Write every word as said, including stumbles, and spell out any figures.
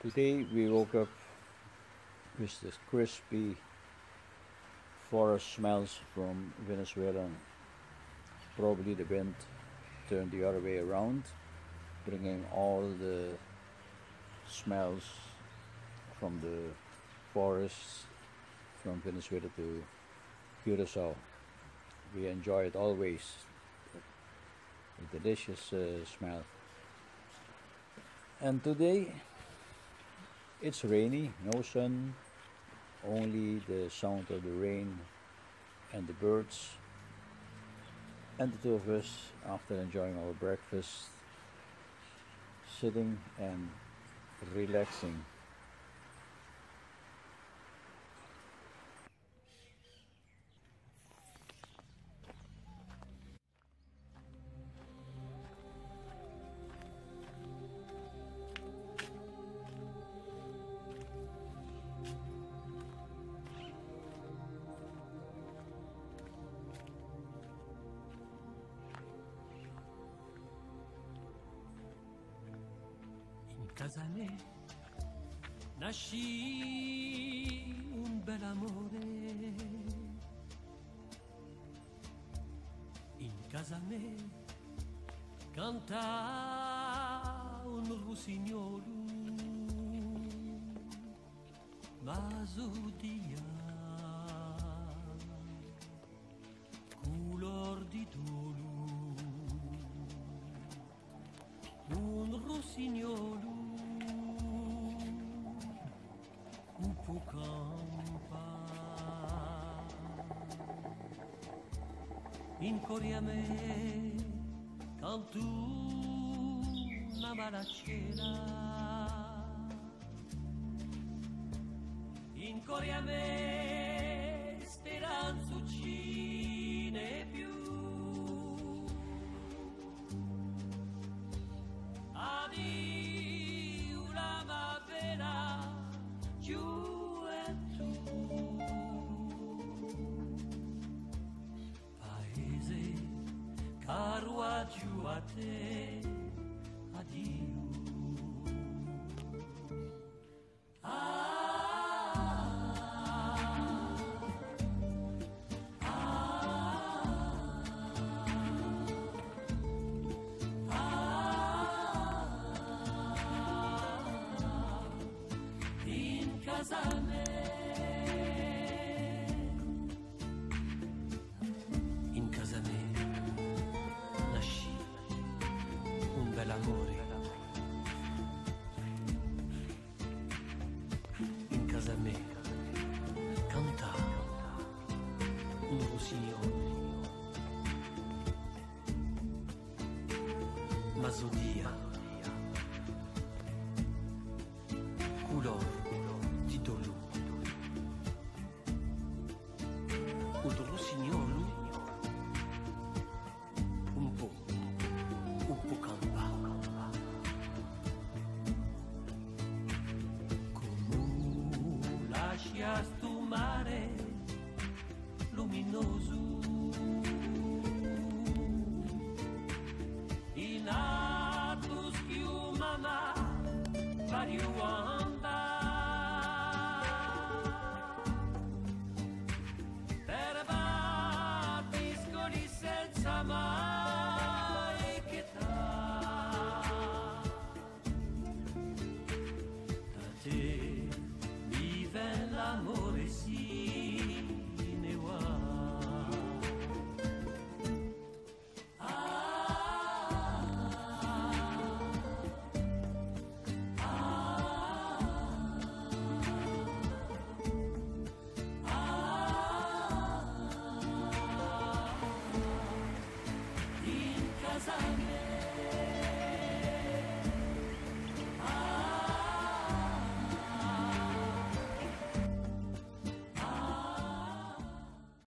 Today we woke up with the crispy forest smells from Venezuela. Probably the wind turned the other way around, bringing all the smells from the forests from Venezuela to Curacao. We enjoy it always, a delicious uh, smell. And today it's rainy, no sun, only the sound of the rain and the birds, and the two of us, after enjoying our breakfast, sitting and relaxing. Casa mia nascì un bel amore, in casa mia canta un rusignolo, ma dia color di dolu, un rusignolo campa in coria me cantu una malacera in coria me speranzuccine più addio la mavera giù carruaggio a te, addio. Ah, ah, ah, in casa me, in casa me. L'amore in casa mia canta un rossignolo, ma zodia color di dolu, un rossignolo un po' un po' campa. Lasciaste un mare luminoso in alto schiuma ma vario anda per battiscoli senza mai chetà da te l'amore si ne va. Ah, ah, ah, in casa mia